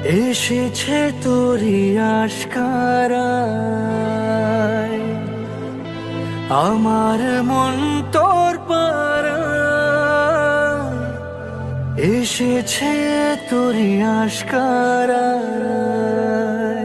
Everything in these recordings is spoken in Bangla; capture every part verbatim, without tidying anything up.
এসেছে তোরি আশকারায়, আমার মন তোর পাড়ায়। এসেছে তোরি আশকারায়।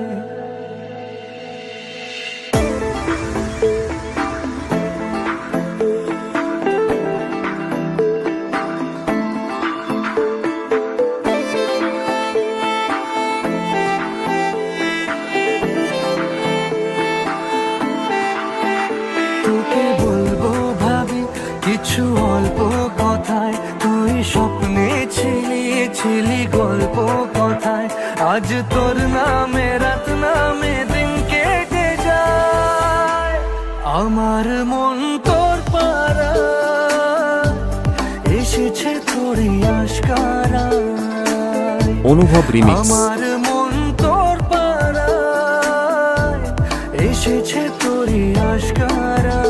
তোকে বলবো ভাবি কিছু অল্প কথায়, তুই স্বপ্নে ছিলি ছিলি গল্প কথায়। আজ তোর নামে রাত নামে দিন কেটে যায়, আমার মন তোর পাড়ায়। এসেছে তোরি আশকারায়, অনুভব রিমিক্স। আমার মন তোর পাড়ায়। এসেছে তোরি আশকারায়।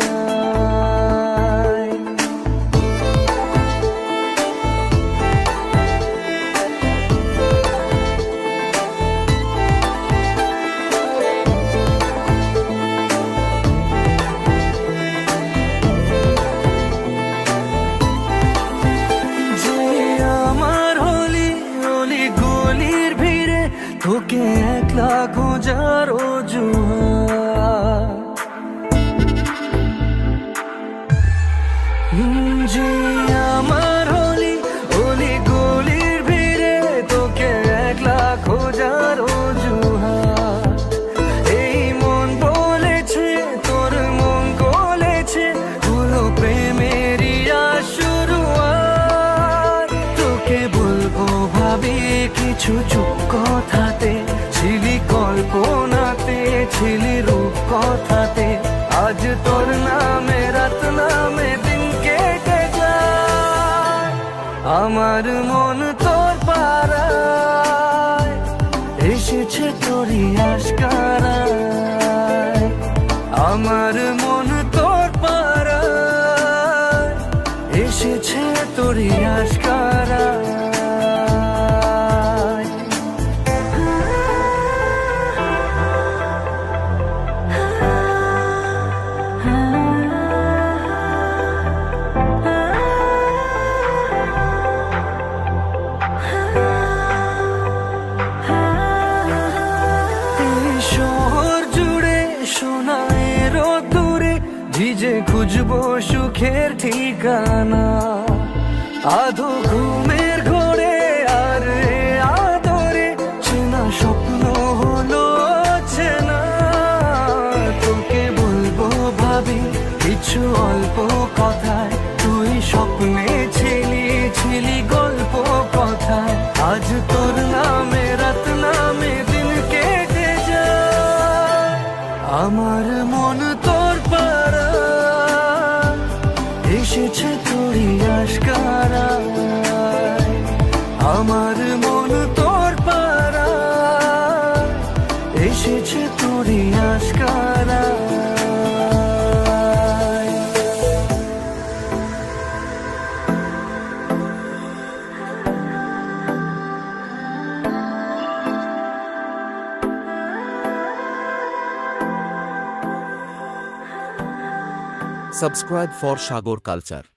তোকে একলা খোঁজার অজুহাত, যে আমার হলি অলি গলির ভিড়ে তোকে একলা খোঁজার অজুহাত। এই মন বলেছে তোর মন গলেছে, হলো প্রেমেরই শুরুয়াত। তোকে বলবো ভাবি কিছু চুপ কথাতে, ছিলি কল্পনাতে ছিলি রূপ কথাতে। আজ তোর নামে রাত নামে দিন কেটে যায়, আমার মন তোর পাড়ায়। এসেছে তোরি আশকারায়, আমার মন তোর পাড়ায়। এসেছে তোরি আশকারায়। ভিজে খুঁজবো সুখের ঠিকানা, আধো ঘুমের ঘোরে আর আদরে চেনা স্বপ্ন হলো চেনা। তোকে বলবো ভাবি কিছু অল্প কথায়, তুই স্বপ্নে ছিলি ছিলি গল্প কথায়। আজ তোর নামে রাত নামে দিন কেটে যায়, আমার মন তোর পাড়ায়। এসেছে তোরি আশকারায়, আমার মন তোর পাড়ায়। এসেছে তোরি আশকারায়। Subscribe for Sagar Culture.